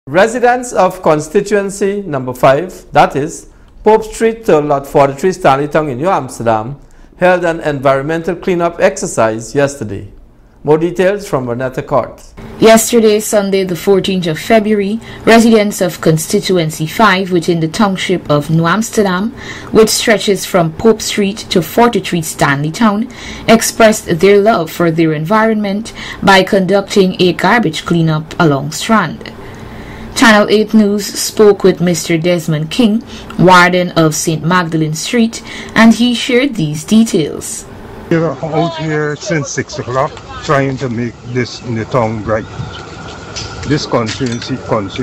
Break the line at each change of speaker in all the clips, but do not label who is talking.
Residents of constituency number 5, that is, Pope Street to Lot 43 Stanleytown in New Amsterdam, held an environmental cleanup exercise yesterday. More details from Renetta Court.
Yesterday, Sunday, the 14th of February, residents of Constituency 5 within the township of New Amsterdam, which stretches from Pope Street to 43 Stanleytown, expressed their love for their environment by conducting a garbage cleanup along Strand. Channel 8 News spoke with Mr. Desmond King, warden of St. Magdalene Street, and he shared these details.
We're out here since 6 o'clock trying to make this in the town bright. This constituency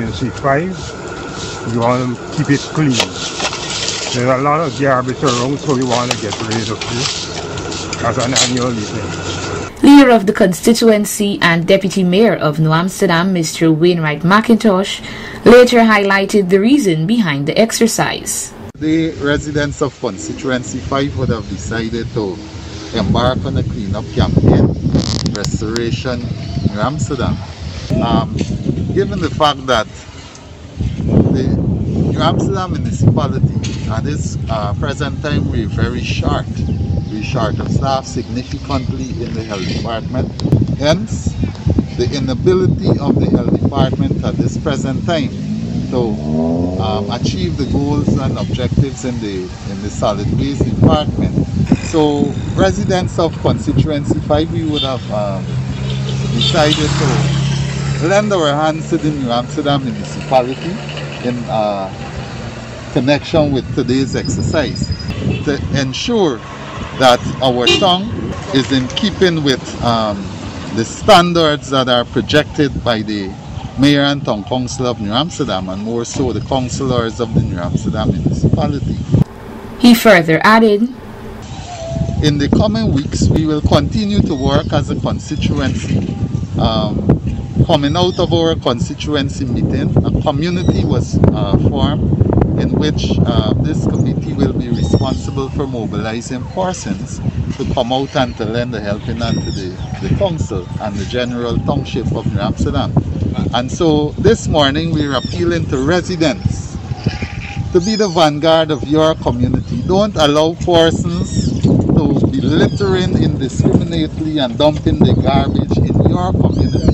5, we want to keep it clean. There's a lot of garbage around, so we want to get rid of this as an annual event.
Leader of the constituency and Deputy Mayor of New Amsterdam, Mr. Wainwright McIntosh, later highlighted the reason behind the exercise.
The residents of Constituency 5 would have decided to embark on a cleanup campaign, Restoration New Amsterdam. Given the fact that the New Amsterdam municipality at this present time we're very short. We're short of staff significantly in the health department. Hence, the inability of the health department at this present time to achieve the goals and objectives in the solid waste department. So, residents of Constituency 5, we would have decided to lend our hands to the New Amsterdam municipality in connection with today's exercise to ensure that our town is in keeping with the standards that are projected by the Mayor and Town Council of New Amsterdam, and more so the councillors of the New Amsterdam municipality.
He further added,
in the coming weeks, we will continue to work as a constituency. Coming out of our constituency meeting, a community was formed in which this committee will be responsible for mobilizing persons to come out and to lend a helping hand to the council and the general township of New Amsterdam. And so this morning we are appealing to residents to be the vanguard of your community. Don't allow persons to be littering indiscriminately and dumping the garbage in your community.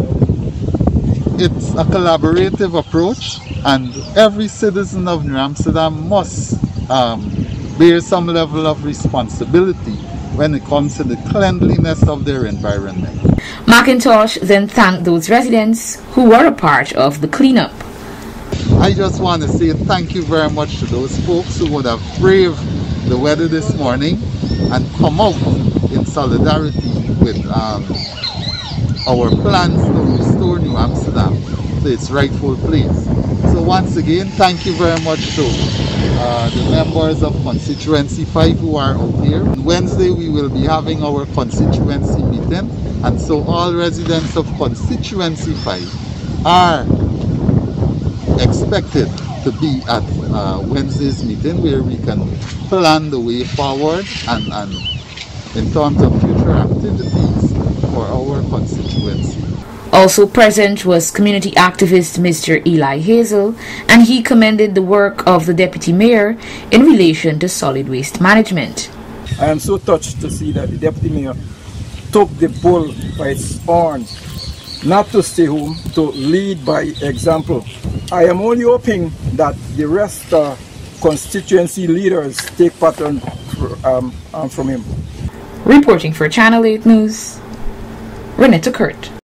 It's a collaborative approach, and every citizen of New Amsterdam must bear some level of responsibility when it comes to the cleanliness of their environment.
McIntosh then thanked those residents who were a part of the cleanup.
I just want to say thank you very much to those folks who would have braved the weather this morning and come out in solidarity with our plans to restore New Amsterdam to its rightful place. So once again, thank you very much to the members of Constituency 5 who are out here. On Wednesday we will be having our constituency meeting, and so all residents of Constituency 5 are expected to be at Wednesday's meeting, where we can plan the way forward and in terms of future activities for our constituency.
Also present was community activist Mr. Eli Hazel, and he commended the work of the Deputy Mayor in relation to solid waste management.
I am so touched to see that the Deputy Mayor took the bull by its horn, not to stay home, to lead by example. I am only hoping that the rest constituency leaders take pattern from him.
Reporting for Channel 8 News, Renetta Kurt.